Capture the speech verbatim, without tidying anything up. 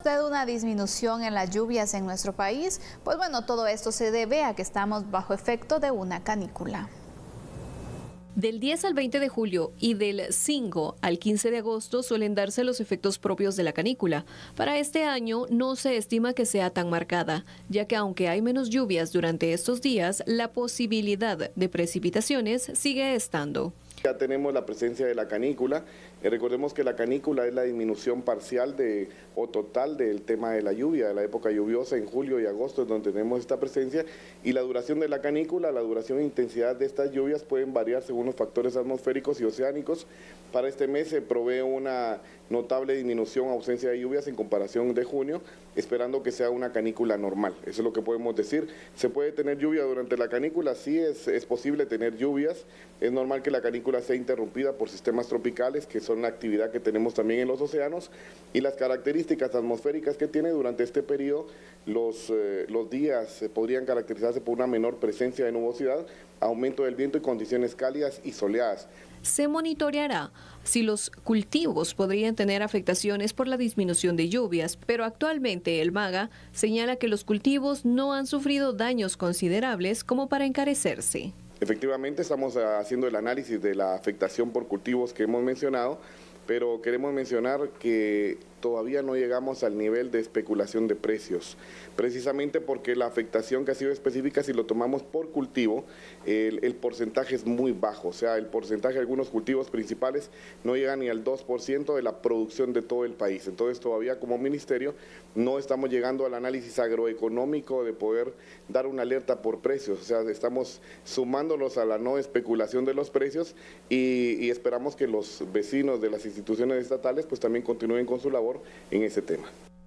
De una disminución en las lluvias en nuestro país, pues bueno, todo esto se debe a que estamos bajo efecto de una canícula. Del diez al veinte de julio y del cinco al quince de agosto suelen darse los efectos propios de la canícula. Para este año no se estima que sea tan marcada, ya que aunque hay menos lluvias durante estos días, la posibilidad de precipitaciones sigue estando. Ya tenemos la presencia de la canícula. Eh, recordemos que la canícula es la disminución parcial de, o total del tema de la lluvia, de la época lluviosa en julio y agosto, es donde tenemos esta presencia. Y la duración de la canícula, la duración e intensidad de estas lluvias pueden variar según los factores atmosféricos y oceánicos. Para este mes se provee una notable disminución, ausencia de lluvias en comparación de junio, esperando que sea una canícula normal. Eso es lo que podemos decir. ¿Se puede tener lluvia durante la canícula? Sí, es, es posible tener lluvias. Es normal que la canícula sea interrumpida por sistemas tropicales, que son la actividad que tenemos también en los océanos, y las características atmosféricas que tiene durante este periodo. Los, eh, los días eh, podrían caracterizarse por una menor presencia de nubosidad, aumento del viento y condiciones cálidas y soleadas. Se monitoreará si los cultivos podrían tener afectaciones por la disminución de lluvias, pero actualmente el MAGA señala que los cultivos no han sufrido daños considerables como para encarecerse. Efectivamente, estamos haciendo el análisis de la afectación por cultivos que hemos mencionado, pero queremos mencionar que todavía no llegamos al nivel de especulación de precios, precisamente porque la afectación que ha sido específica, si lo tomamos por cultivo, el, el porcentaje es muy bajo, o sea, el porcentaje de algunos cultivos principales no llega ni al dos por ciento de la producción de todo el país. Entonces todavía como ministerio no estamos llegando al análisis agroeconómico de poder dar una alerta por precios, o sea, estamos sumándolos a la no especulación de los precios y, y esperamos que los vecinos de las instituciones estatales pues también continúen con su labor en ese tema.